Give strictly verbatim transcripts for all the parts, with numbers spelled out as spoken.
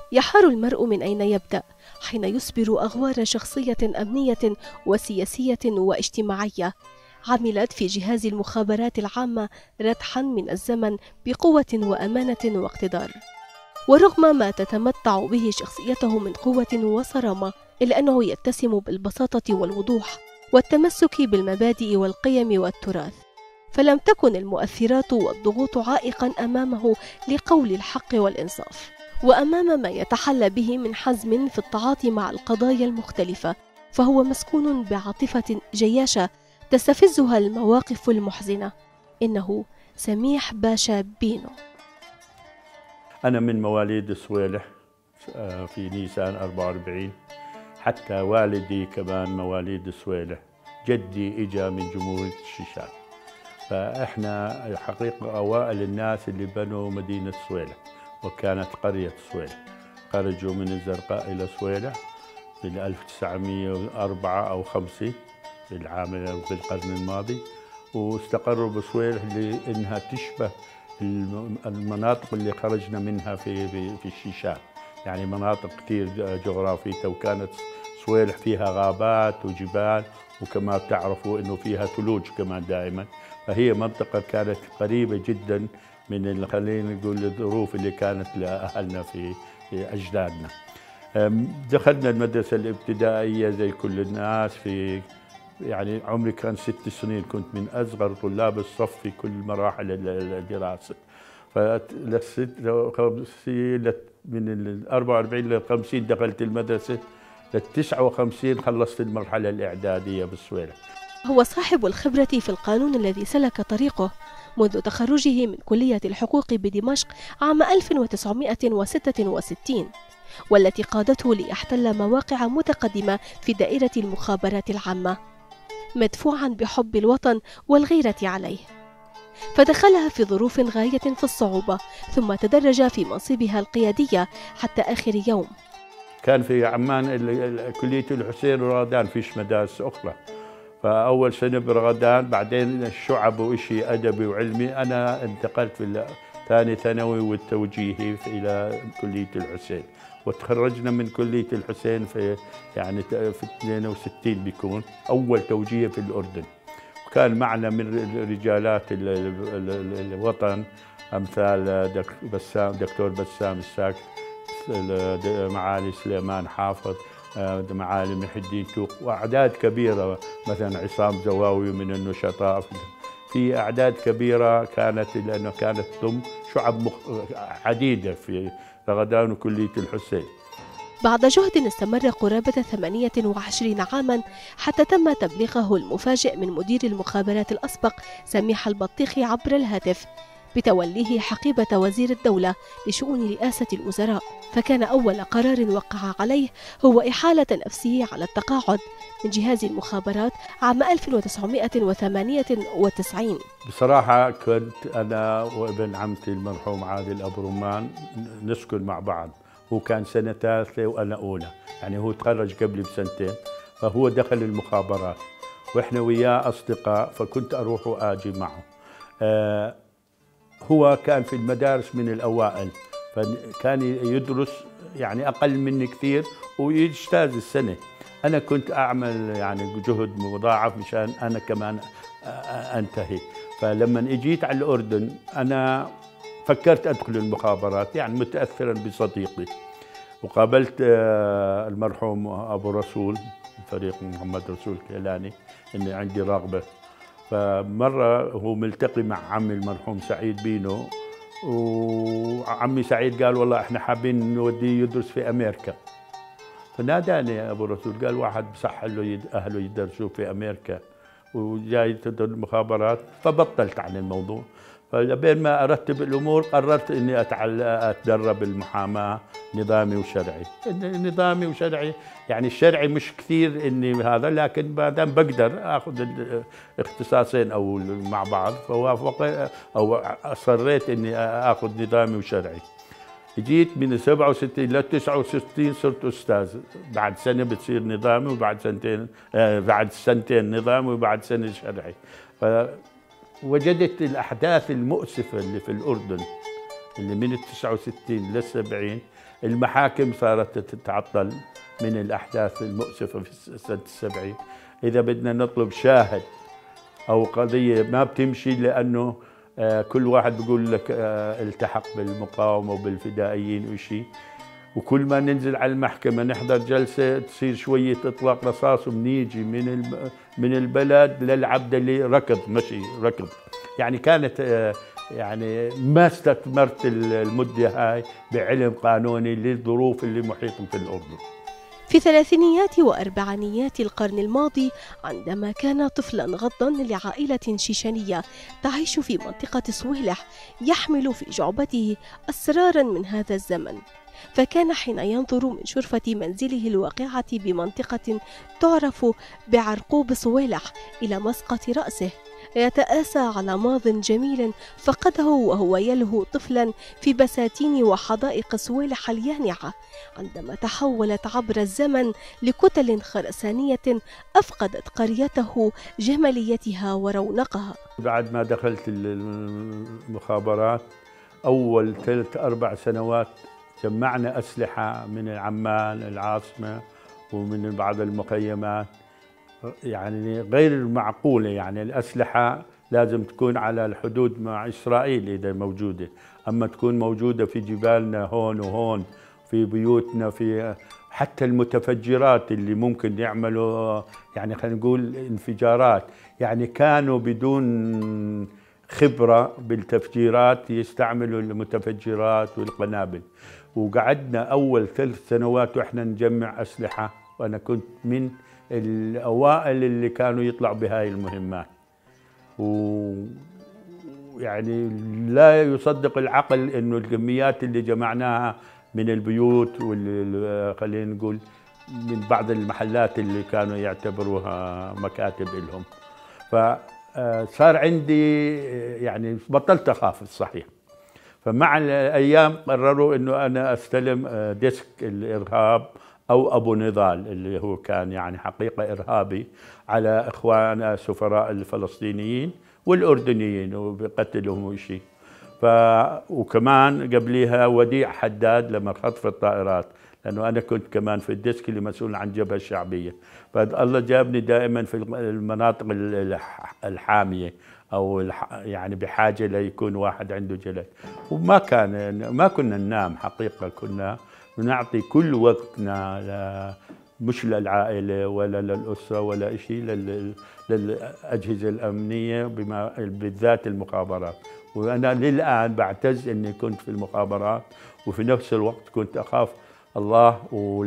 يحار المرء من أين يبدأ حين يصبر أغوار شخصية أمنية وسياسية واجتماعية عملت في جهاز المخابرات العامة ردحا من الزمن بقوة وأمانة واقتدار. ورغم ما تتمتع به شخصيته من قوة وصرامة، إلا أنه يتسم بالبساطة والوضوح والتمسك بالمبادئ والقيم والتراث، فلم تكن المؤثرات والضغوط عائقا أمامه لقول الحق والإنصاف، وأمام ما يتحلى به من حزم في التعاطي مع القضايا المختلفة، فهو مسكون بعاطفة جياشة تستفزها المواقف المحزنة. إنه سميح باشا بينو. أنا من مواليد الصويلح في نيسان أربعة وأربعين، حتى والدي كمان مواليد الصويلح، جدي إجا من جمهورية الشيشان، فإحنا حقيقة أوائل الناس اللي بنوا مدينة الصويلح، وكانت قرية الصويلح. خرجوا من الزرقاء إلى صويلح في ألف وتسعمئة وأربعة أو خمسة في العام في القرن الماضي، واستقروا بصويلح لأنها تشبه المناطق اللي خرجنا منها في في, في الشيشان، يعني مناطق كثير جغرافية، وكانت صويلح فيها غابات وجبال، وكما بتعرفوا انه فيها ثلوج كمان دائما، فهي منطقة كانت قريبة جدا من خلينا نقول الظروف اللي كانت لأهلنا في, في أجدادنا. دخلنا المدرسة الابتدائية زي كل الناس، في يعني عمري كان ست سنين، كنت من أصغر طلاب الصف في كل مراحل الدراسة. فلست من ال أربعة وأربعين لل خمسين دخلت المدرسة، لل تسعة وخمسين خلصت المرحلة الإعدادية بالصويلح. هو صاحب الخبرة في القانون الذي سلك طريقه منذ تخرجه من كلية الحقوق بدمشق عام ألف وتسعمئة وستة وستين، والتي قادته ليحتل مواقع متقدمة في دائرة المخابرات العامة، مدفوعا بحب الوطن والغيرة عليه، فدخلها في ظروف غاية في الصعوبة، ثم تدرج في منصبها القيادية حتى آخر يوم. كان في عمان كلية الحسين ورغدان، فيش مدارس أخرى، فأول سنة برغدان، بعدين الشعب وإشي أدبي وعلمي. أنا انتقلت في ثاني ثانوي والتوجيهي إلى كلية الحسين، وتخرجنا من كلية الحسين في يعني في اثنين وستين بيكون أول توجيه في الأردن. وكان معنا من رجالات الوطن أمثال بسام دكتور بسام الساكت، معالي سليمان حافظ، معالي محي الدين توق، وأعداد كبيرة، مثلا عصام زواوي من النشطاء. في أعداد كبيرة كانت، لأنه كانت ضم شعب عديدة في رغدان وكلية الحسين. بعد جهد استمر قرابة ثمانية وعشرين عاما حتى تم تبليغه المفاجئ من مدير المخابرات الأسبق سميح البطيخي عبر الهاتف بتوليه حقيبة وزير الدولة لشؤون رئاسة الوزراء، فكان أول قرار وقع عليه هو إحالة نفسه على التقاعد من جهاز المخابرات عام ألف وتسعمئة وثمانية وتسعين. بصراحة كنت أنا وابن عمتي المرحوم عادل أبو رمان نسكن مع بعض، هو كان سنة ثالثة وأنا أولى، يعني هو تخرج قبلي بسنتين، فهو دخل المخابرات وإحنا وياه أصدقاء، فكنت أروح وآجي معه. آه هو كان في المدارس من الأوائل، فكان يدرس يعني أقل مني كثير ويجتاز السنة. أنا كنت أعمل يعني جهد مضاعف مشان أنا كمان أنتهي. فلما اجيت على الأردن أنا فكرت أدخل المخابرات، يعني متأثرا بصديقي، وقابلت المرحوم أبو رسول فريق محمد رسول كيلاني إني عندي رغبة. فمرة هو ملتقي مع عمي المرحوم سعيد بينو، وعمي سعيد قال والله احنا حابين نوديه يدرس في أمريكا. فناداني أبو رسول قال واحد بصح له أهله يدرسوا في أمريكا وجاي تدرس المخابرات، فبطلت عن الموضوع. فبين ما أرتب الأمور قررت إني أتدرب المحاماة نظامي وشرعي. نظامي وشرعي يعني الشرعي مش كثير إني هذا، لكن ما دام بقدر آخذ الاختصاصين أو مع بعض، فوافق أو أصريت إني آخذ نظامي وشرعي. جيت من سبعة وستين ل تسعة وستين صرت أستاذ، بعد سنة بتصير نظامي، وبعد سنتين آه بعد سنتين نظامي، وبعد سنة شرعي. فوجدت الأحداث المؤسفة اللي في الأردن اللي من ال تسعة وستين لل سبعين المحاكم صارت تتعطل من الأحداث المؤسفة في سنة السبعين. إذا بدنا نطلب شاهد أو قضية ما بتمشي، لأنه كل واحد بيقول لك التحق بالمقاومة وبالفدائيين وشيء، وكل ما ننزل على المحكمة نحضر جلسة تصير شوية إطلاق رصاص وبنيجي من من البلد للعبدلي ركض مشي ركض. يعني كانت يعني ما استثمرت المدة هاي بعلم قانوني للظروف اللي محيطة في الأردن. في ثلاثينيات وأربعينيات القرن الماضي، عندما كان طفلا غضا لعائلة شيشانية تعيش في منطقة صويلح، يحمل في جعبته أسرارا من هذا الزمن، فكان حين ينظر من شرفة منزله الواقعة بمنطقة تعرف بعرقوب صويلح إلى مسقط رأسه يتآسى على ماض جميل فقده وهو يلهو طفلا في بساتين وحدائق صويلح اليانعة، عندما تحولت عبر الزمن لكتل خرسانية أفقدت قريته جماليتها ورونقها. بعد ما دخلت المخابرات أول ثلاث أربع سنوات جمعنا أسلحة من عمان العاصمة ومن بعض المخيمات، يعني غير معقولة. يعني الأسلحة لازم تكون على الحدود مع إسرائيل إذا موجودة، أما تكون موجودة في جبالنا هون وهون، في بيوتنا، في حتى المتفجرات اللي ممكن يعملوا يعني خلينا نقول انفجارات. يعني كانوا بدون خبرة بالتفجيرات يستعملوا المتفجرات والقنابل. وقعدنا أول ثلاث سنوات وإحنا نجمع أسلحة، وأنا كنت من الأوائل اللي كانوا يطلعوا بهاي المهمات. ويعني لا يصدق العقل إنه الكميات اللي جمعناها من البيوت وال خلينا نقول من بعض المحلات اللي كانوا يعتبروها مكاتب لهم. فصار عندي يعني بطلت أخاف الصحيح. فمع الأيام قرروا إنه أنا أستلم ديسك الإرهاب أو أبو نضال اللي هو كان يعني حقيقة إرهابي على إخوان سفراء الفلسطينيين والأردنيين وبقتلهم وشيء. ف وكمان قبليها وديع حداد لما خطف الطائرات، لأنه أنا كنت كمان في الديسك اللي مسؤول عن الجبهة الشعبية. فالله جابني دائما في المناطق الحامية أو يعني بحاجة ليكون واحد عنده جلد. وما كان ما كنا ننام حقيقة، كنا نعطي كل وقتنا ل مش للعائلة ولا للأسرة ولا شيء، للأجهزة الأمنية بما بالذات المخابرات. وأنا للآن بعتز أني كنت في المخابرات، وفي نفس الوقت كنت أخاف الله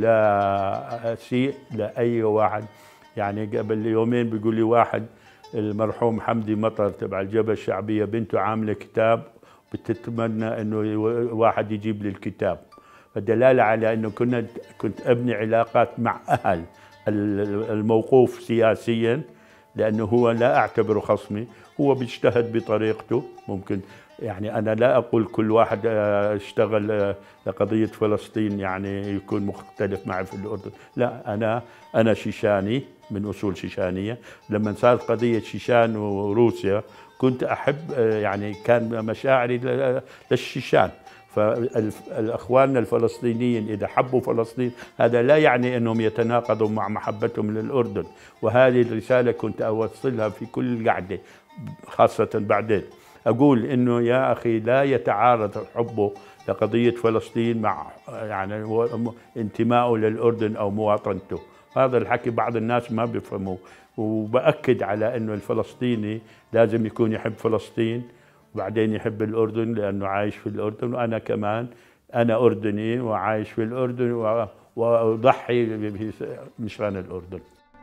ولا أسيء لأي واحد. يعني قبل يومين بيقول لي واحد، المرحوم حمدي مطر تبع الجبهة الشعبية بنته عاملة كتاب بتتمنى أنه واحد يجيب لي الكتاب، فدلالة على أنه كنا كنت أبني علاقات مع أهل الموقوف سياسيا، لأنه هو لا أعتبره خصمي، هو بيجتهد بطريقته. ممكن يعني أنا لا أقول كل واحد اشتغل لقضية فلسطين يعني يكون مختلف معي في الأردن، لا، أنا أنا شيشاني من أصول شيشانية. لما صارت قضية شيشان وروسيا كنت أحب يعني كان مشاعري للشيشان. فالأخواننا الفلسطينيين إذا حبوا فلسطين هذا لا يعني أنهم يتناقضوا مع محبتهم للأردن. وهذه الرسالة كنت أوصلها في كل قعدة، خاصة بعدين أقول إنه يا أخي لا يتعارض حبه لقضية فلسطين مع يعني انتمائه للأردن أو مواطنته. هذا الحكي بعض الناس ما بيفهموه. وبأكد على إنه الفلسطيني لازم يكون يحب فلسطين وبعدين يحب الأردن لأنه عايش في الأردن، وأنا كمان أنا أردني وعايش في الأردن وأضحي مشان الأردن.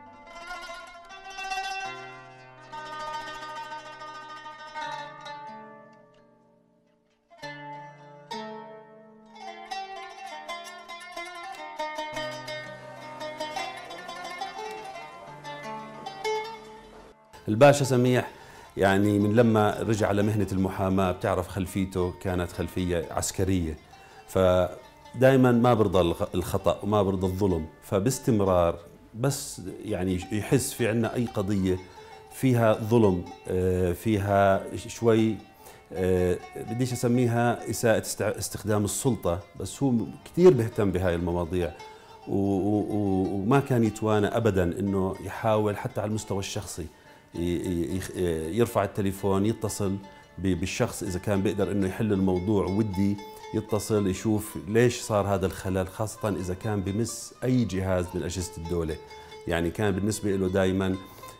الباشا سميح يعني من لما رجع لمهنة المحاماة بتعرف خلفيته كانت خلفية عسكرية، فدائما ما برضى الخطأ وما برضى الظلم، فباستمرار بس يعني يحس في عنا أي قضية فيها ظلم فيها شوي أه بديش أسميها إساءة استخدام السلطة، بس هو كثير بيهتم بهاي المواضيع، وما كان يتوانى أبدا أنه يحاول حتى على المستوى الشخصي يرفع التليفون يتصل بالشخص إذا كان بيقدر أنه يحل الموضوع، ودي يتصل يشوف ليش صار هذا الخلل، خاصة إذا كان بمس أي جهاز من أجهزة الدولة. يعني كان بالنسبة له دائما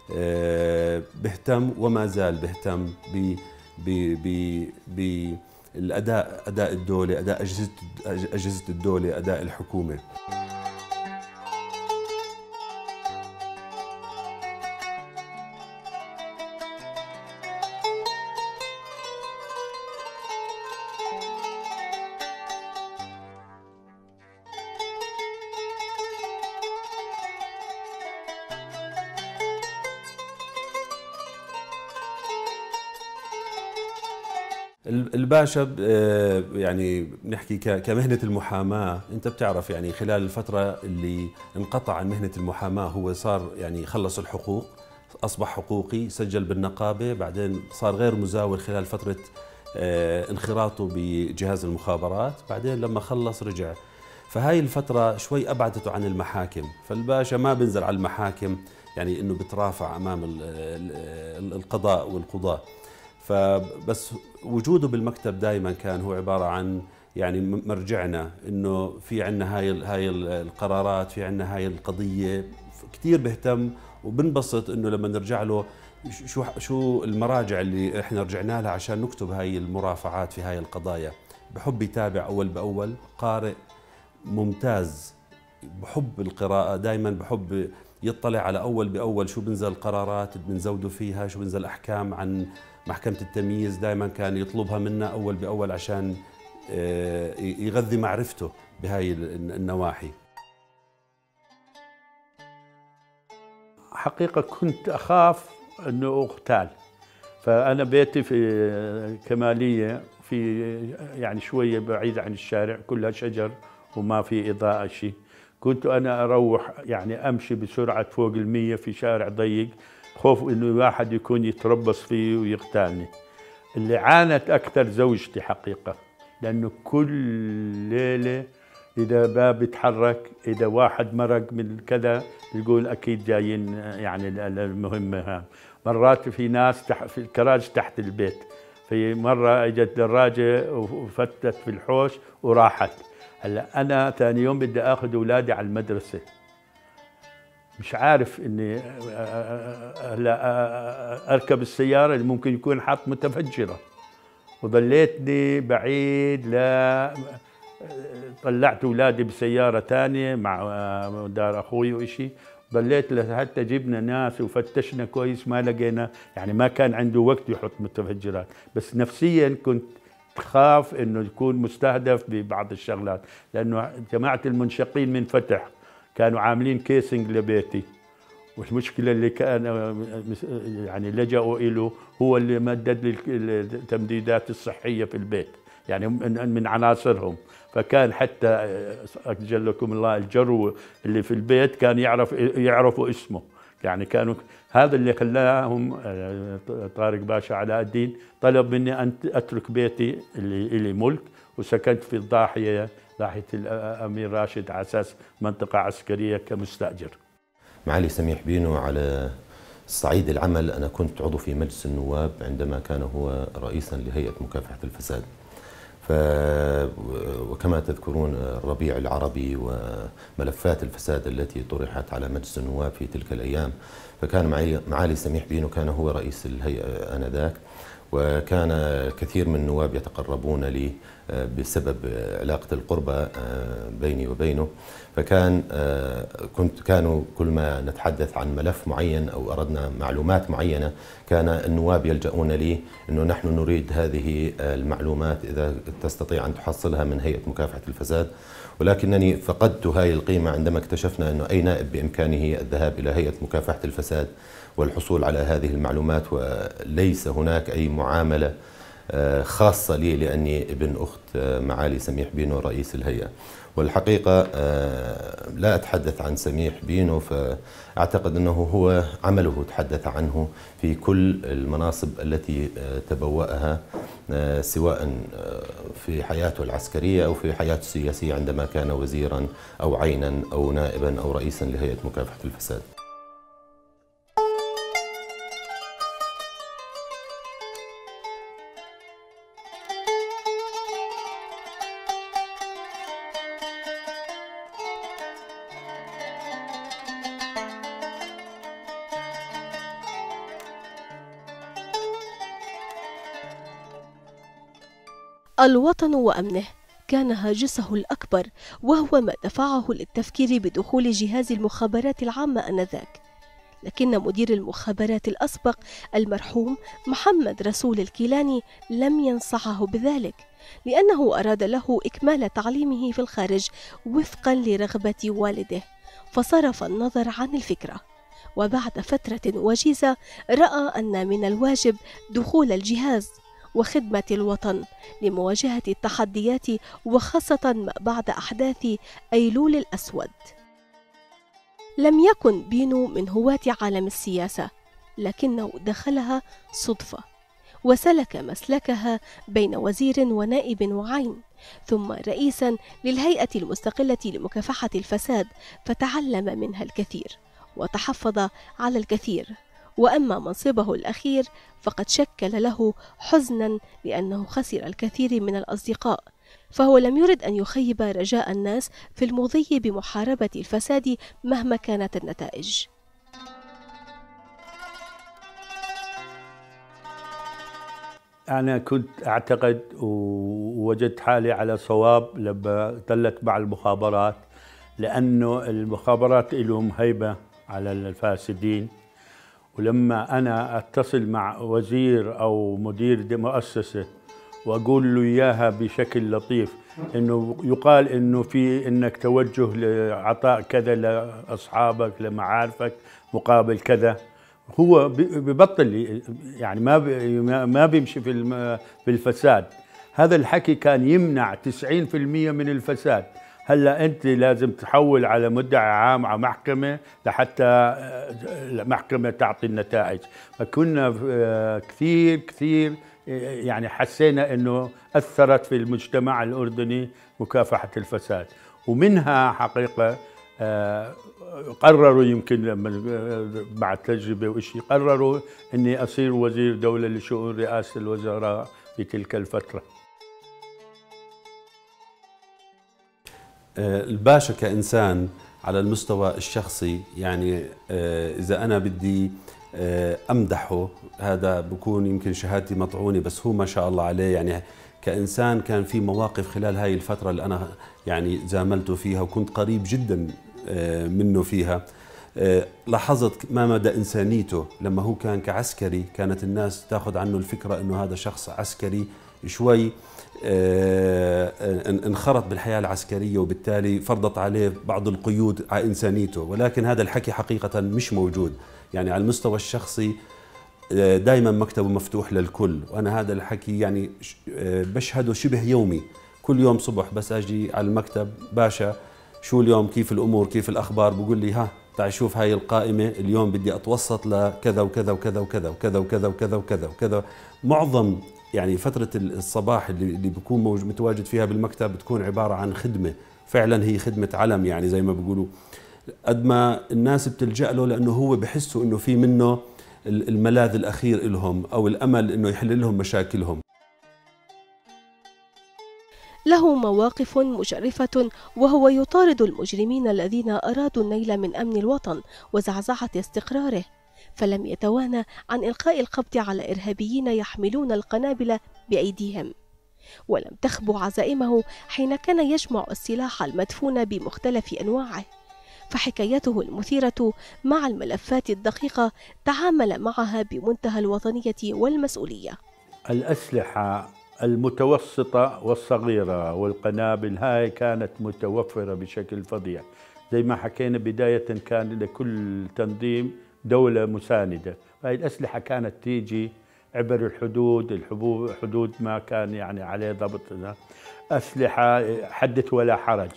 بيهتم وما زال بيهتم بالأداء، أداء الدولة، أداء أجهزة أجهزة الدولة، أداء الحكومة. الباشا يعني بنحكي كمهنة المحاماة، أنت بتعرف يعني خلال الفترة اللي انقطع عن مهنة المحاماة هو صار يعني خلص الحقوق، أصبح حقوقي، سجل بالنقابة، بعدين صار غير مزاول خلال فترة انخراطه بجهاز المخابرات، بعدين لما خلص رجع. فهاي الفترة شوي أبعدته عن المحاكم، فالباشا ما بنزل على المحاكم يعني إنه بترافع أمام القضاء والقضاة. فبس وجوده بالمكتب دائما كان هو عبارة عن يعني مرجعنا، انه في عندنا هاي هاي القرارات، في عندنا هاي القضية، كثير بيهتم وبنبسط انه لما نرجع له شو شو المراجع اللي احنا رجعنا لها عشان نكتب هاي المرافعات في هاي القضايا. بحب يتابع اول باول، قارئ ممتاز، بحب القراءة، دائما بحب يطلع على اول باول شو بنزل قرارات بنزودوا فيها، شو بنزل احكام عن محكمة التمييز، دائما كان يطلبها منا أول بأول عشان يغذي معرفته بهاي النواحي. حقيقة كنت أخاف أنه أغتال، فأنا بيتي في كمالية، في يعني شوية بعيد عن الشارع، كلها شجر وما في إضاءة شيء. كنت أنا أروح يعني أمشي بسرعة فوق المية في شارع ضيق، خوف انه واحد يكون يتربص فيه ويقتلني. اللي عانت اكثر زوجتي حقيقه، لانه كل ليله اذا باب يتحرك، اذا واحد مرق من كذا يقول اكيد جايين يعني المهمه هام. مرات في ناس تح في الكراج تحت البيت، في مره اجت دراجه وفتت في الحوش وراحت. هلا انا ثاني يوم بدي اخذ اولادي على المدرسه، مش عارف اني هلا اركب السياره اللي ممكن يكون حاط متفجره، وظليتني بعيد، لا طلعت اولادي بسياره ثانيه مع دار اخوي وإشي، ضليت لحتى جبنا ناس وفتشنا كويس ما لقينا، يعني ما كان عنده وقت يحط متفجرات، بس نفسيا كنت خاف انه يكون مستهدف ببعض الشغلات، لانه جماعه المنشقين من فتح كانوا عاملين كيسنج لبيتي، والمشكله اللي كان يعني لجأوا له هو اللي مدد لي التمديدات الصحيه في البيت، يعني من عناصرهم. فكان حتى اجلكم الله الجرو اللي في البيت كان يعرف يعرفوا اسمه، يعني كانوا هذا اللي خلاهم طارق باشا علاء الدين طلب مني ان اترك بيتي اللي لي ملك، وسكنت في الضاحيه ضاحيه الامير راشد على اساس منطقه عسكريه كمستاجر. معالي سميح بينو، على الصعيد العمل أنا كنت عضو في مجلس النواب عندما كان هو رئيسا لهيئة مكافحة الفساد، ف وكما تذكرون الربيع العربي وملفات الفساد التي طرحت على مجلس النواب في تلك الأيام، فكان معالي سميح بينو كان هو رئيس الهيئة آنذاك، وكان الكثير من النواب يتقربون لي بسبب علاقة القربة بيني وبينه، فكان كنت كانوا كل ما نتحدث عن ملف معين أو أردنا معلومات معينة كان النواب يلجؤون لي أنه نحن نريد هذه المعلومات إذا تستطيع أن تحصلها من هيئة مكافحة الفساد، ولكنني فقدت هذه القيمة عندما اكتشفنا أنه أي نائب بإمكانه الذهاب إلى هيئة مكافحة الفساد والحصول على هذه المعلومات، وليس هناك أي معاملة خاصة لي لأني ابن أخت معالي سميح بينو رئيس الهيئة. والحقيقة لا أتحدث عن سميح بينو، فأعتقد أنه هو عمله تحدث عنه في كل المناصب التي تبوأها، سواء في حياته العسكرية أو في حياته السياسية عندما كان وزيرا أو عينا أو نائبا أو رئيسا لهيئة مكافحة الفساد. الوطن وأمنه كان هاجسه الأكبر، وهو ما دفعه للتفكير بدخول جهاز المخابرات العامة آنذاك. لكن مدير المخابرات الأسبق المرحوم محمد رسول الكيلاني لم ينصحه بذلك، لأنه أراد له إكمال تعليمه في الخارج وفقا لرغبة والده، فصرف النظر عن الفكرة. وبعد فترة وجيزة رأى أن من الواجب دخول الجهاز وخدمة الوطن لمواجهة التحديات، وخاصة ما بعد أحداث أيلول الأسود. لم يكن بينو من هواة عالم السياسة، لكنه دخلها صدفة وسلك مسلكها بين وزير ونائب وعين، ثم رئيسا للهيئة المستقلة لمكافحة الفساد، فتعلم منها الكثير وتحفظ على الكثير. وأما منصبه الأخير فقد شكل له حزنا، لأنه خسر الكثير من الأصدقاء، فهو لم يرد أن يخيب رجاء الناس في المضي بمحاربة الفساد مهما كانت النتائج. أنا كنت أعتقد ووجدت حالي على صواب لما ظلت مع المخابرات، لأنه المخابرات لهم هيبة على الفاسدين. ولما أنا أتصل مع وزير أو مدير مؤسسة وأقول له إياها بشكل لطيف، إنه يقال إنه في إنك توجه لعطاء كذا لأصحابك لمعارفك مقابل كذا، هو ببطل يعني ما ما بيمشي في في الفساد. هذا الحكي كان يمنع تسعين بالمئة من الفساد. هلا انت لازم تحول على مدعي عام على محكمه لحتى المحكمه تعطي النتائج. فكنا كثير كثير يعني حسينا انه اثرت في المجتمع الاردني مكافحه الفساد، ومنها حقيقه قرروا يمكن لما بعد تجربه وشيء قرروا اني اصير وزير دوله لشؤون رئاسه الوزراء في تلك الفتره. الباشا كإنسان على المستوى الشخصي، يعني إذا أنا بدي أمدحه هذا بكون يمكن شهادتي مطعونة، بس هو ما شاء الله عليه يعني كإنسان كان في مواقف خلال هاي الفترة اللي أنا يعني زاملته فيها وكنت قريب جدا منه فيها. لاحظت ما مدى إنسانيته لما هو كان كعسكري، كانت الناس تأخذ عنه الفكرة أنه هذا شخص عسكري شوي انخرط بالحياة العسكرية، وبالتالي فرضت عليه بعض القيود على إنسانيته. ولكن هذا الحكي حقيقة مش موجود. يعني على المستوى الشخصي دائما مكتبه مفتوح للكل، وأنا هذا الحكي يعني بشهده شبه يومي. كل يوم صبح بس أجي على المكتب، باشا شو اليوم، كيف الأمور، كيف الأخبار، بقول لي ها تعال شوف هاي القائمة، اليوم بدي أتوسط لكذا وكذا وكذا وكذا وكذا وكذا وكذا وكذا وكذا. معظم يعني فترة الصباح اللي اللي بكون متواجد فيها بالمكتب بتكون عبارة عن خدمة، فعلا هي خدمة علم يعني زي ما بيقولوا. قد ما الناس بتلجأ له لأنه هو بحسوا إنه في منه الملاذ الأخير لهم أو الأمل إنه يحل لهم مشاكلهم. له مواقف مشرفة، وهو يطارد المجرمين الذين أرادوا النيل من أمن الوطن وزعزعة استقراره، فلم يتوانى عن إلقاء القبض على إرهابيين يحملون القنابل بأيديهم. ولم تخب عزائمه حين كان يجمع السلاح المدفون بمختلف أنواعه، فحكايته المثيرة مع الملفات الدقيقة تعامل معها بمنتهى الوطنية والمسؤولية. الأسلحة المتوسطة والصغيرة والقنابل هاي كانت متوفرة بشكل فظيع. زي ما حكينا بداية كان لكل تنظيم دولة مساندة، فهي الأسلحة كانت تيجي عبر الحدود، الحدود حدود ما كان يعني عليه ضبط، أسلحة حدث ولا حرج.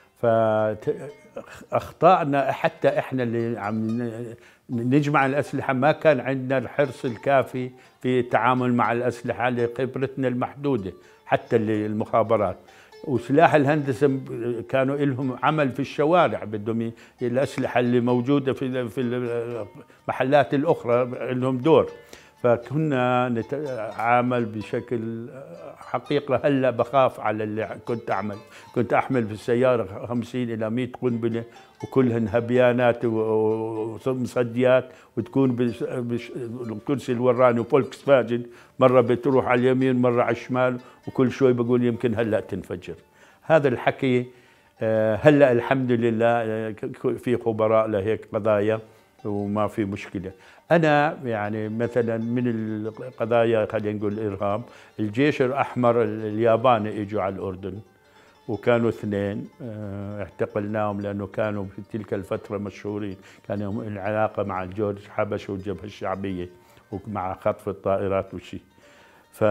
فأخطأنا حتى إحنا اللي عم نجمع الأسلحة، ما كان عندنا الحرص الكافي في التعامل مع الأسلحة لخبرتنا المحدودة حتى المخابرات. وسلاح الهندسة كانوا لهم عمل في الشوارع، بدهم الأسلحة اللي موجودة في في المحلات الأخرى لهم دور. فكنا نتعامل بشكل حقيقة. هلا بخاف على اللي كنت أعمل، كنت أحمل في السيارة خمسين إلى مئة قنبلة وكلهن هبيانات ومصديات، وتكون بالكرسي الوراني وفولكس فاجن، مرة بتروح على اليمين مرة على الشمال، وكل شوي بقول يمكن هلا تنفجر. هذا الحكي هلا الحمد لله في خبراء لهيك قضايا وما في مشكلة. أنا يعني مثلا من القضايا خلينا نقول الإرهاب، الجيش الأحمر الياباني إجوا على الأردن وكانوا اثنين، اعتقلناهم لأنه كانوا في تلك الفترة مشهورين، كان لهم العلاقة مع الجورج حبش والجبهة الشعبية ومع خطف الطائرات وشي. ف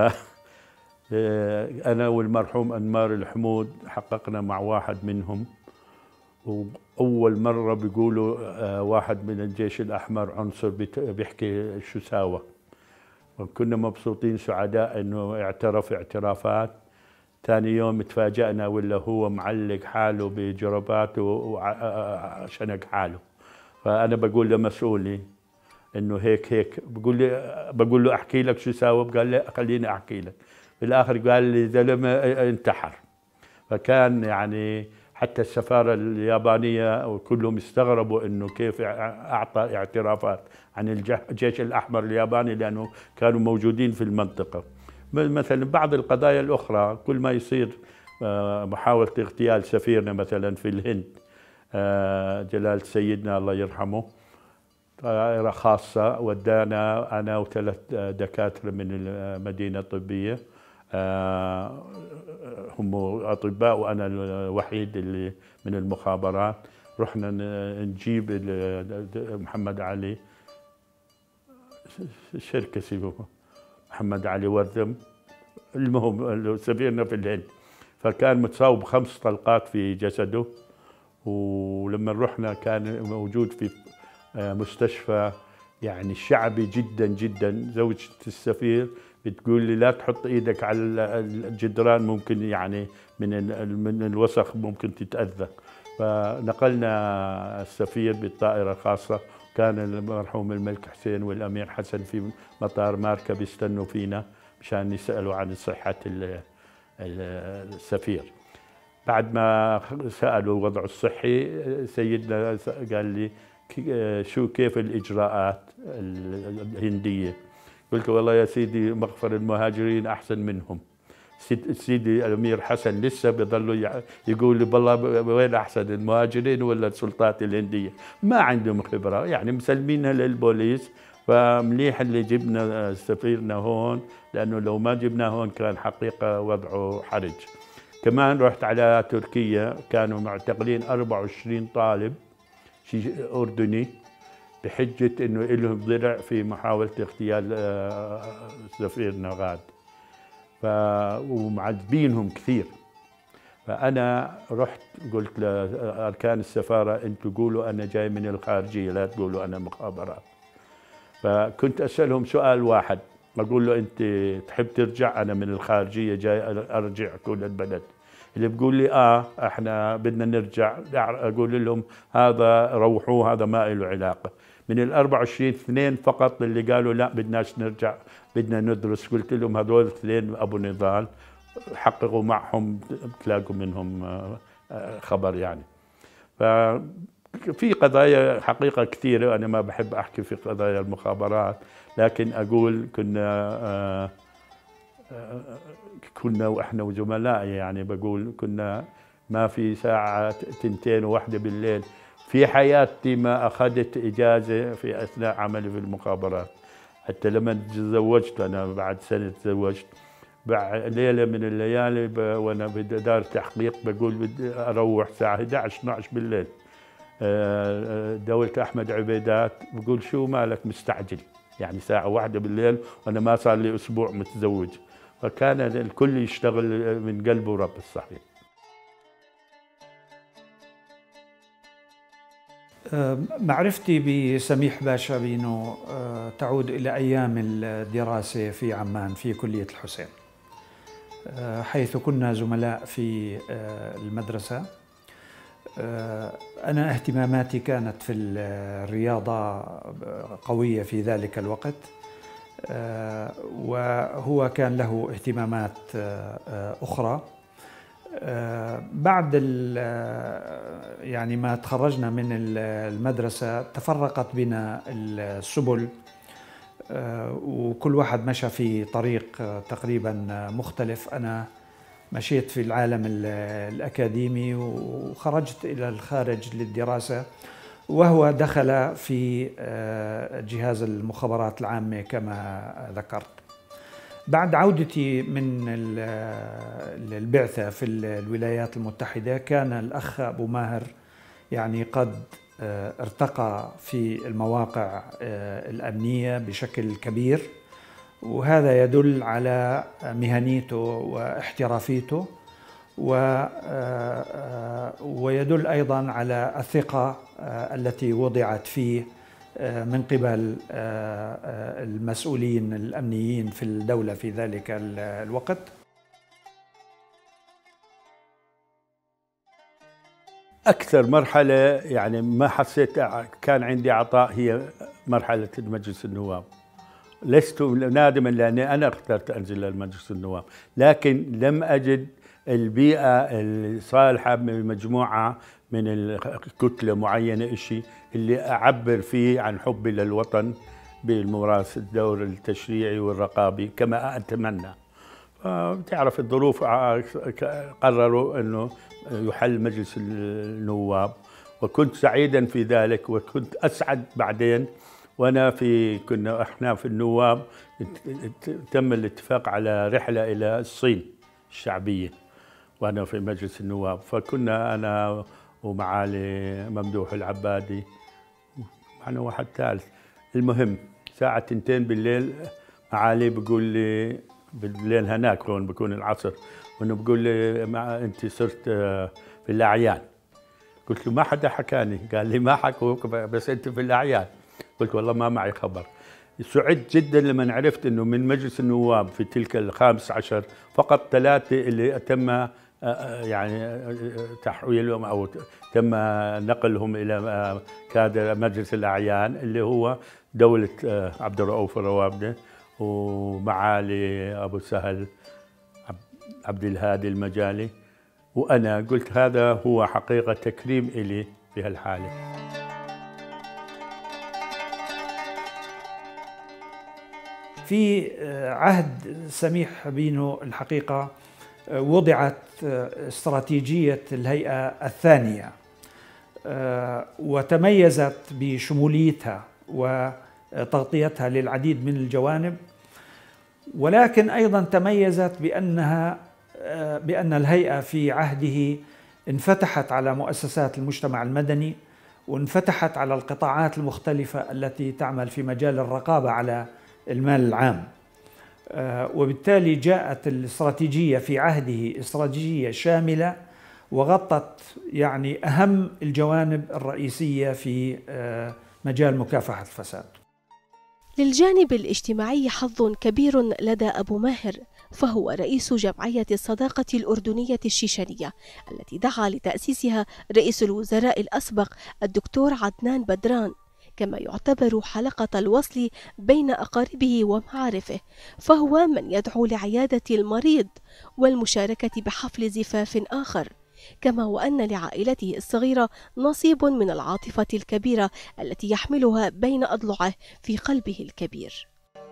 أنا والمرحوم أنمار الحمود حققنا مع واحد منهم، وأول مرة بيقولوا واحد من الجيش الأحمر عنصر بيحكي شو ساوى، وكنا مبسوطين سعداء إنه اعترف اعترافات. ثاني يوم تفاجأنا ولا هو معلق حاله بجرباته وشنق حاله. فأنا بقول لمسؤولي إنه هيك هيك، بقول لي بقول له أحكي لك شو ساوى، قال لي خليني أحكي لك. بالآخر قال لي زلمة انتحر. فكان يعني حتى السفارة اليابانية وكلهم استغربوا إنه كيف أعطى اعترافات عن الجيش الأحمر الياباني، لأنه كانوا موجودين في المنطقة. مثلا بعض القضايا الأخرى كل ما يصير محاولة اغتيال سفيرنا مثلا في الهند، جلالة سيدنا الله يرحمه، طائرة خاصة ودانا أنا وثلاث دكاترة من المدينة الطبية، هم أطباء وأنا الوحيد اللي من المخابرات. رحنا نجيب محمد علي، شركة سيبوه محمد علي وردم، المهم سفيرنا في الهند. فكان متصاوب خمس طلقات في جسده، ولما رحنا كان موجود في مستشفى يعني شعبي جدا جدا. زوجة السفير بتقول لي لا تحط ايدك على الجدران، ممكن يعني من من الوسخ ممكن تتأذى. فنقلنا السفير بالطائرة الخاصة، كان المرحوم الملك حسين والأمير حسن في مطار ماركا بيستنوا فينا مشان يسألوا عن صحة السفير. بعد ما سألوا وضعه الصحي، سيدنا قال لي شو كيف الإجراءات الهندية؟ قلت والله يا سيدي مغفر المهاجرين أحسن منهم. سيدي الأمير حسن لسه بيضلوا يقول لي بالله وين أحسن المهاجرين ولا السلطات الهندية؟ ما عندهم خبرة، يعني مسلمينها للبوليس. فمليح اللي جبنا سفيرنا هون، لأنه لو ما جبناه هون كان حقيقة وضعه حرج. كمان رحت على تركيا، كانوا معتقلين أربعة وعشرين طالب أردني بحجة إنه إلهم ضلع في محاولة اغتيال سفيرنا غاد، ف ومعذبينهم كثير. فأنا رحت قلت لأركان السفارة أنتوا قولوا أنا جاي من الخارجية، لا تقولوا أنا مخابرات. فكنت أسألهم سؤال واحد، أقول له أنت تحب ترجع؟ أنا من الخارجية جاي أرجع كل البلد. اللي بقول لي آه إحنا بدنا نرجع، أقول لهم هذا روحوه، هذا ما له علاقة. من ال أربعة وعشرين اثنين فقط اللي قالوا لا بدناش نرجع بدنا ندرس. قلت لهم هذول اثنين أبو نضال، حققوا معهم تلاقوا منهم خبر يعني. ففي قضايا حقيقة كثيرة، أنا ما بحب أحكي في قضايا المخابرات، لكن أقول كنا كنا وإحنا وزملائي يعني بقول كنا ما في ساعة تنتين وواحدة بالليل في حياتي ما أخذت إجازة في أثناء عملي في المخابرات. حتى لما تزوجت أنا بعد سنة تزوجت، بعد ليلة من الليالي وأنا بدار تحقيق بقول بدي أروح الساعة إحدى عشر اثني عشر بالليل، دولة أحمد عبيدات بقول شو مالك مستعجل؟ يعني ساعة واحدة بالليل وأنا ما صار لي أسبوع متزوج. فكان الكل يشتغل من قلبه رب الصحيح. معرفتي بسميح باشا بينو تعود إلى أيام الدراسة في عمان في كلية الحسين، حيث كنا زملاء في المدرسة. أنا اهتماماتي كانت في الرياضة قوية في ذلك الوقت، وهو كان له اهتمامات أخرى. بعد يعني ما تخرجنا من المدرسة تفرقت بنا السبل، وكل واحد مشى في طريق تقريبا مختلف. أنا مشيت في العالم الأكاديمي وخرجت إلى الخارج للدراسة، وهو دخل في جهاز المخابرات العامة كما ذكرت. بعد عودتي من البعثة في الولايات المتحدة كان الأخ أبو ماهر يعني قد ارتقى في المواقع الأمنية بشكل كبير، وهذا يدل على مهنيته واحترافيته، ويدل أيضا على الثقة التي وضعت فيه من قبل المسؤولين الأمنيين في الدولة في ذلك الوقت. أكثر مرحلة يعني ما حسيت كان عندي عطاء هي مرحلة مجلس النواب. لست نادما لأني أنا اخترت أنزل لمجلس النواب، لكن لم أجد البيئة الصالحة من مجموعة من الكتلة معينة إشي اللي أعبر فيه عن حبي للوطن بممارسة الدور التشريعي والرقابي كما أتمنى. بتعرف الظروف قرروا أنه يحل مجلس النواب، وكنت سعيدا في ذلك، وكنت أسعد بعدين وأنا في كنا إحنا في النواب تم الاتفاق على رحلة إلى الصين الشعبية وأنا في مجلس النواب. فكنا أنا ومعالي ممدوح العبادي معنا واحد ثالث. المهم ساعة تنتين بالليل معالي بقول لي بالليل هناك هون بكون العصر، وانه بقول لي انت صرت في الاعيان. قلت له ما حدا حكاني. قال لي ما حكوك بس انت في الاعيان. قلت والله ما معي خبر. سعدت جدا لما عرفت انه من مجلس النواب في تلك الخامس عشر فقط ثلاثه اللي تم يعني تحويلهم او تم نقلهم الى كادر مجلس الاعيان، اللي هو دوله عبد الرؤوف الروابده ومعالي ابو سهل عبد الهادي المجالي وانا. قلت هذا هو حقيقه تكريم الي في هالحاله. في عهد سميح بينو الحقيقة وضعت استراتيجية الهيئة الثانية، وتميزت بشموليتها وتغطيتها للعديد من الجوانب، ولكن أيضا تميزت بأنها بأن الهيئة في عهده انفتحت على مؤسسات المجتمع المدني، وانفتحت على القطاعات المختلفة التي تعمل في مجال الرقابة على المال العام. وبالتالي جاءت الاستراتيجية في عهده استراتيجية شاملة وغطت يعني أهم الجوانب الرئيسية في مجال مكافحة الفساد. للجانب الاجتماعي حظ كبير لدى أبو ماهر، فهو رئيس جمعية الصداقة الأردنية الشيشانية التي دعا لتأسيسها رئيس الوزراء الأسبق الدكتور عدنان بدران، كما يعتبر حلقة الوصل بين أقاربه ومعارفه، فهو من يدعو لعيادة المريض والمشاركة بحفل زفاف آخر، كما وأن لعائلته الصغيرة نصيب من العاطفة الكبيرة التي يحملها بين أضلعه في قلبه الكبير.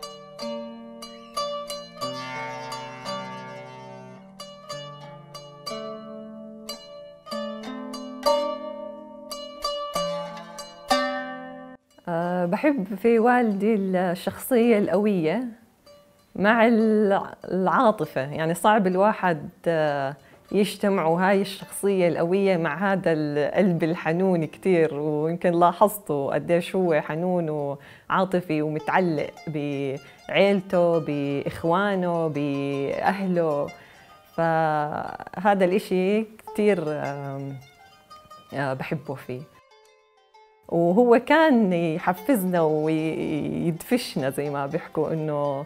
أه بحب في والدي الشخصية القوية مع العاطفة. يعني صعب الواحد يجتمعوا هاي الشخصية القوية مع هذا القلب الحنون كتير. ويمكن لاحظتوا قديش هو حنون وعاطفي ومتعلق بعيلته، بإخوانه، بأهله. فهذا الإشي كتير بحبه فيه. وهو كان يحفزنا ويدفشنا زي ما بيحكوا، إنه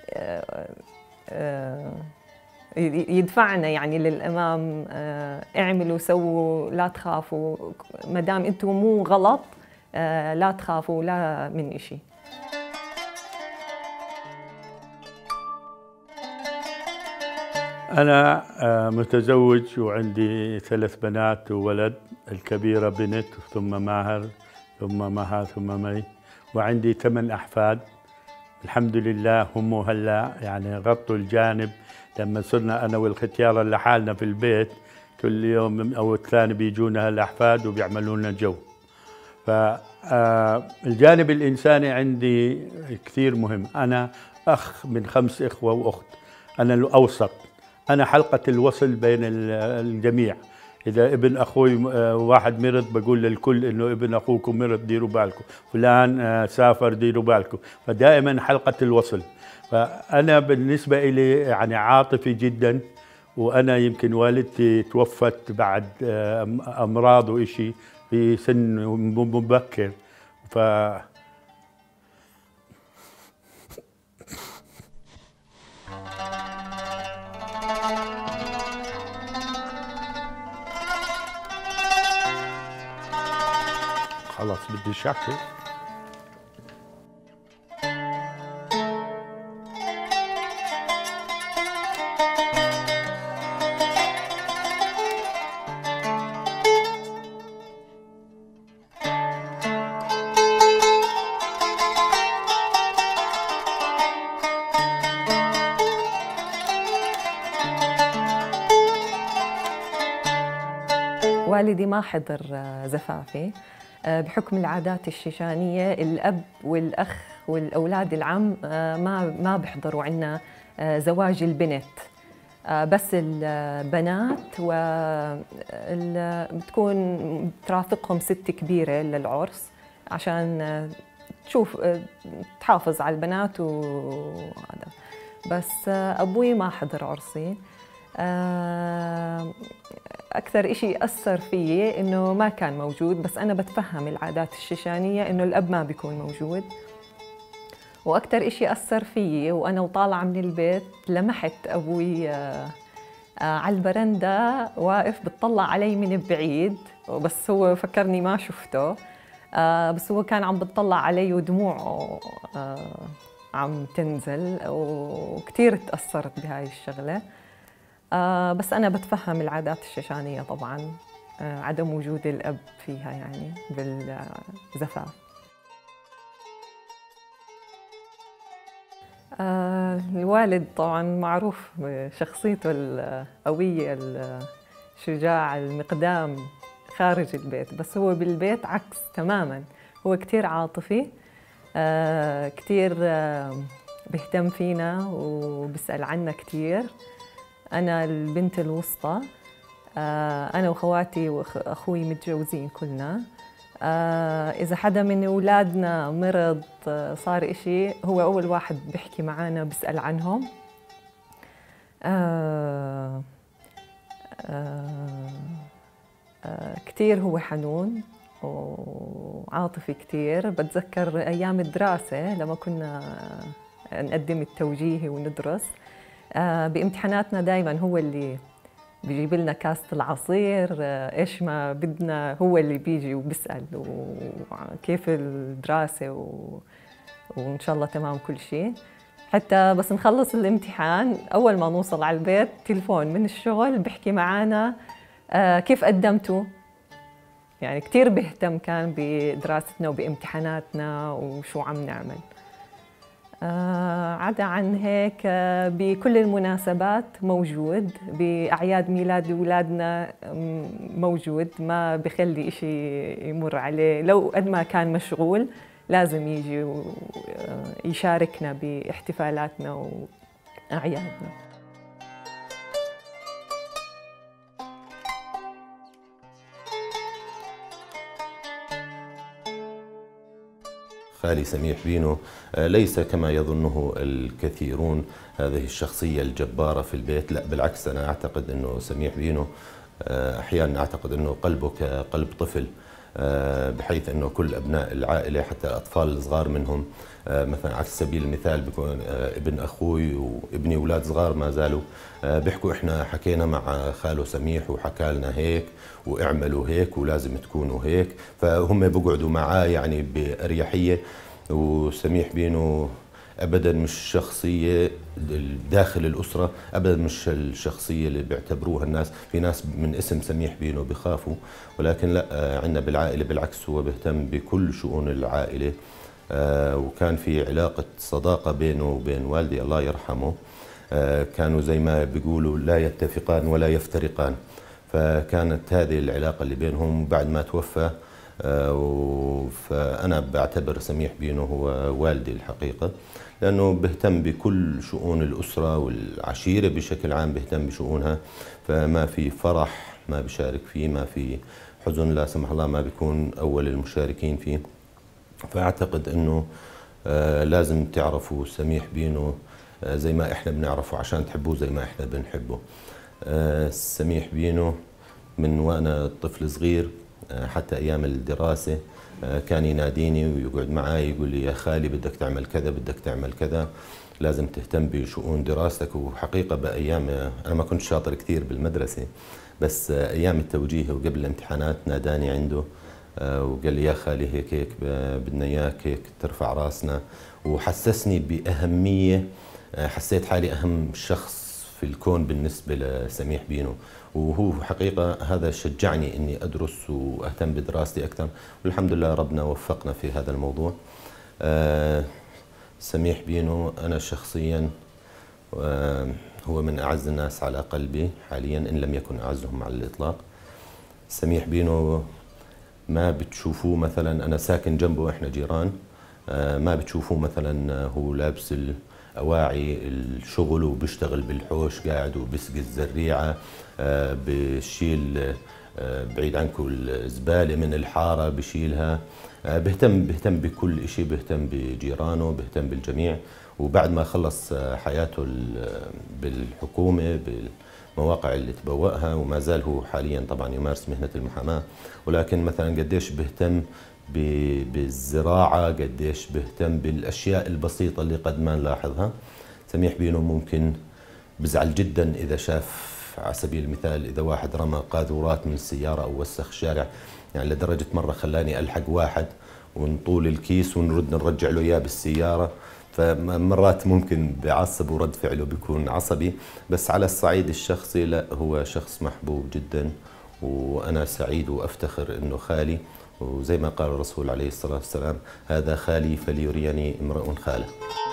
يدفعنا يعني للأمام، اعملوا سووا لا تخافوا، ما دام انتم مو غلط لا تخافوا لا من إشي. أنا متزوج وعندي ثلاث بنات وولد، الكبيرة بنت ثم ماهر ثم مها ثم مي، وعندي ثمان أحفاد الحمد لله. هم هلا يعني غطوا الجانب، لما صرنا أنا والختيارة لحالنا في البيت كل يوم أو الثاني بيجونا الأحفاد وبيعملوا لنا جو. فالجانب الإنساني عندي كثير مهم. أنا أخ من خمس إخوة وأخت، أنا الأوسط، أنا حلقة الوصل بين الجميع. إذا ابن أخوي واحد مرض بقول للكل إنه ابن أخوكم مرض ديروا بالكم، فلان سافر ديروا بالكم، فدائما حلقة الوصل. فأنا بالنسبة إلي يعني عاطفي جدا، وأنا يمكن والدتي توفت بعد أمراض وإشي في سن مبكر. ف خلاص بدي شكل. والدي ما حضر زفافي بحكم العادات الشيشانية. الأب والأخ والأولاد العم ما ما بيحضروا عنا زواج البنت، بس البنات و بتكون ترافقهم ست كبيرة للعرس عشان تشوف تحافظ على البنات وهذا. بس أبوي ما حضر عرسي. أكثر إشي أثر فيي إنه ما كان موجود، بس أنا بتفهم العادات الشيشانية إنه الأب ما بيكون موجود. وأكثر إشي أثر فيي وأنا وطالعة من البيت لمحت أبوي على البرندة واقف بتطلع علي من بعيد، بس هو فكرني ما شفته، بس هو كان عم بتطلع علي ودموعه عم تنزل، وكتير تأثرت بهاي الشغلة. آه بس أنا بتفهم العادات الشيشانية طبعاً، آه عدم وجود الأب فيها يعني بالزفاف. آه الوالد طبعاً معروف بشخصيته القوية الشجاع المقدام خارج البيت، بس هو بالبيت عكس تماماً. هو كتير عاطفي، آه كتير آه بيهتم فينا وبيسأل عنا كتير. أنا البنت الوسطى، أنا وخواتي وأخوي متجوزين كلنا. إذا حدا من أولادنا مرض صار إشي هو أول واحد بيحكي معانا بيسأل عنهم. كتير هو حنون وعاطفي كتير. بتذكر أيام الدراسة لما كنا نقدم التوجيهي وندرس، آه بامتحاناتنا دايما هو اللي بيجيب لنا كاسة العصير، آه ايش ما بدنا هو اللي بيجي وبيسأل وكيف الدراسة و... وإن شاء الله تمام كل شيء. حتى بس نخلص الامتحان أول ما نوصل على البيت تليفون من الشغل بيحكي معانا آه كيف قدمتوا. يعني كتير بيهتم كان بدراستنا وبامتحاناتنا وشو عم نعمل. آه عدا عن هيك آه بكل المناسبات موجود، بأعياد ميلاد أولادنا موجود، ما بخلي إشي يمر عليه. لو قد ما كان مشغول لازم يجي ويشاركنا باحتفالاتنا وأعيادنا. خالي سميح بينو ليس كما يظنه الكثيرون هذه الشخصية الجبارة في البيت، لا بالعكس. أنا أعتقد أنه سميح بينو أحيانا أعتقد أنه قلبه كقلب طفل، بحيث أنه كل أبناء العائلة حتى الأطفال الصغار منهم، مثلا على سبيل المثال بيكون ابن أخوي وابني أولاد صغار ما زالوا بيحكوا إحنا حكينا مع خاله سميح وحكى لنا هيك واعملوا هيك ولازم تكونوا هيك، فهم بيقعدوا معاه يعني بأريحية. وسميح بينو ابدا مش شخصيه داخل الاسره، ابدا مش الشخصيه اللي بيعتبروها الناس، في ناس من اسم سميح بينو بخافوا، ولكن لا، عندنا بالعائله بالعكس هو بيهتم بكل شؤون العائله. آه وكان في علاقه صداقه بينه وبين والدي الله يرحمه، آه كانوا زي ما بيقولوا لا يتفقان ولا يفترقان، فكانت هذه العلاقه اللي بينهم. بعد ما توفى آه فانا بعتبر سميح بينو هو والدي الحقيقه، لأنه بيهتم بكل شؤون الأسرة والعشيرة بشكل عام، بيهتم بشؤونها، فما في فرح ما بيشارك فيه، ما في حزن لا سمح الله ما بيكون أول المشاركين فيه. فأعتقد أنه آه لازم تعرفوا سميح بينو آه زي ما إحنا بنعرفه عشان تحبوه زي ما إحنا بنحبه. آه سميح بينو من وأنا طفل صغير آه حتى أيام الدراسة كان يناديني ويقعد معي يقول لي يا خالي بدك تعمل كذا بدك تعمل كذا، لازم تهتم بشؤون دراستك. وحقيقة بأيام أنا ما كنت شاطر كثير بالمدرسة، بس أيام التوجيه وقبل الامتحانات ناداني عنده وقال لي يا خالي هيك هيك بدنا إياك هيك ترفع راسنا، وحسسني بأهمية، حسيت حالي أهم شخص في الكون بالنسبة لسميح بينو. وهو حقيقة هذا شجعني أني أدرس وأهتم بدراستي أكثر، والحمد لله ربنا وفقنا في هذا الموضوع. آه سميح بينو أنا شخصيا آه هو من أعز الناس على قلبي حاليا إن لم يكن أعزهم على الإطلاق. سميح بينو ما بتشوفوه مثلا، أنا ساكن جنبه إحنا جيران، آه ما بتشوفوه مثلا هو لابس أواعي الشغل وبيشتغل بالحوش قاعد وبسقي الزريعة، آه بشيل آه بعيد عنكم الزبالة من الحارة بشيلها، آه بهتم بهتم بكل شيء، بهتم بجيرانه، بهتم بالجميع. وبعد ما خلص حياته بالحكومة بالمواقع اللي تبوأها، وما زال هو حاليا طبعا يمارس مهنة المحاماة، ولكن مثلا قديش بهتم بالزراعة، قديش بهتم بالأشياء البسيطة اللي قد ما نلاحظها. سميح بينو ممكن بزعل جدا إذا شاف على سبيل المثال إذا واحد رمى قاذورات من السيارة أو وسخ الشارع، يعني لدرجة مرة خلاني ألحق واحد ونطول الكيس ونرد نرجع له إياه بالسيارة، فمرات ممكن بعصب ورد فعله بيكون عصبي، بس على الصعيد الشخصي لا، هو شخص محبوب جدا، وأنا سعيد وأفتخر أنه خالي. وزي ما قال الرسول عليه الصلاة والسلام هذا خالي فليريني امرؤ خاله.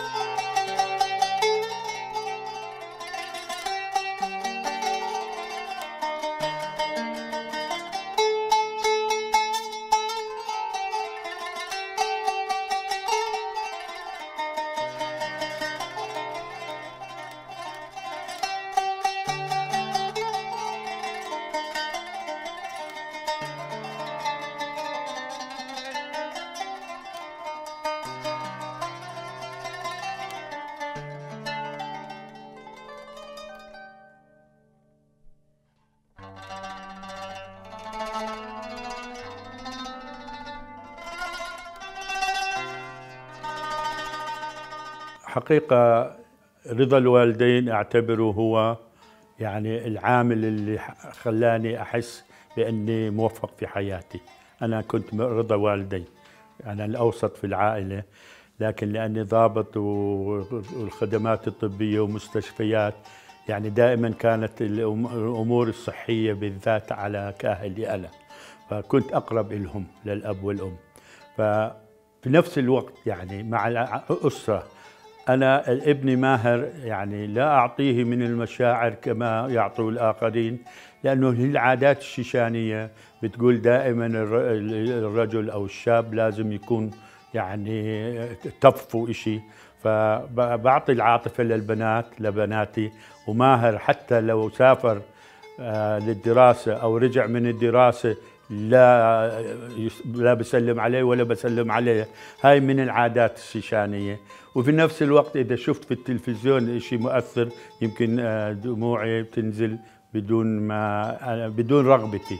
حقيقة رضا الوالدين أعتبره هو يعني العامل اللي خلاني أحس بأني موفق في حياتي. أنا كنت رضا والدي، أنا الأوسط في العائلة، لكن لأني ضابط والخدمات الطبية ومستشفيات، يعني دائما كانت الأمور الصحية بالذات على كاهلي أنا، فكنت أقرب لهم للأب والأم. ففي نفس الوقت يعني مع الأسرة أنا ابني ماهر يعني لا أعطيه من المشاعر كما يعطوا الآخرين، لأنه العادات الشيشانية بتقول دائما الرجل أو الشاب لازم يكون يعني طف إشي، فبعطي العاطفة للبنات لبناتي. وماهر حتى لو سافر للدراسة أو رجع من الدراسة لا لا بسلم عليه ولا بسلم عليه. هاي من العادات الشيشانية. وفي نفس الوقت إذا شفت في التلفزيون شيء مؤثر يمكن دموعي بتنزل بدون ما بدون رغبتي.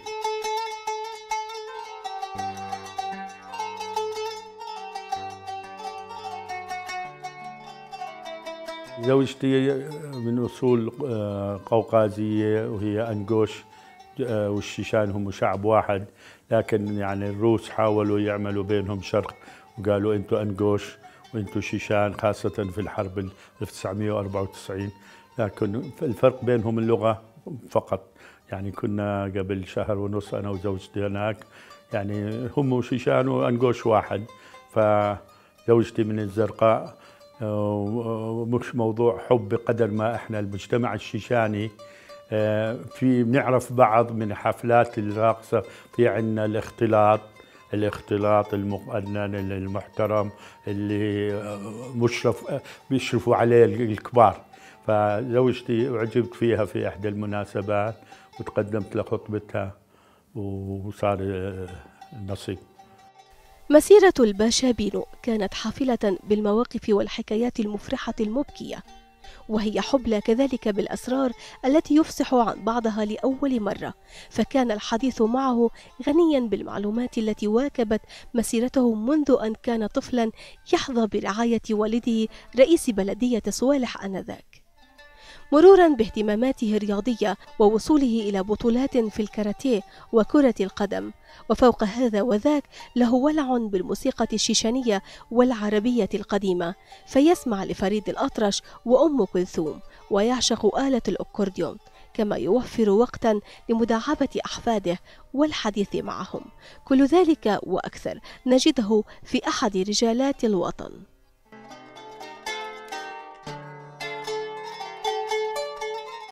زوجتي من أصول قوقازية وهي أنقوش، والشيشان هم شعب واحد، لكن يعني الروس حاولوا يعملوا بينهم شرق وقالوا أنتوا أنقوش وأنتوا شيشان، خاصة في الحرب ألف وتسعمئة وأربعة وتسعين. لكن الفرق بينهم اللغة فقط. يعني كنا قبل شهر ونص أنا وزوجتي هناك، يعني هم شيشان وأنقوش واحد. فزوجتي من الزرقاء، ومش موضوع حب بقدر ما احنا المجتمع الشيشاني في بنعرف بعض من حفلات الراقصة، في عندنا الاختلاط الاختلاط المقنن المحترم اللي مشرف بيشرفوا عليه الكبار. فزوجتي أعجبت فيها في إحدى المناسبات وتقدمت لخطبتها وصار النصيب. مسيرة الباشا بينو كانت حافلة بالمواقف والحكايات المفرحة المبكية، وهي حبلى كذلك بالأسرار التي يفصح عن بعضها لأول مرة، فكان الحديث معه غنيا بالمعلومات التي واكبت مسيرته منذ أن كان طفلا يحظى برعاية والده رئيس بلدية صوالح آنذاك، مرورا باهتماماته الرياضية ووصوله إلى بطولات في الكاراتيه وكرة القدم. وفوق هذا وذاك له ولع بالموسيقى الشيشانية والعربية القديمة، فيسمع لفريد الأطرش وأم كلثوم ويعشق آلة الأكورديون، كما يوفر وقتا لمداعبة أحفاده والحديث معهم. كل ذلك وأكثر نجده في أحد رجالات الوطن.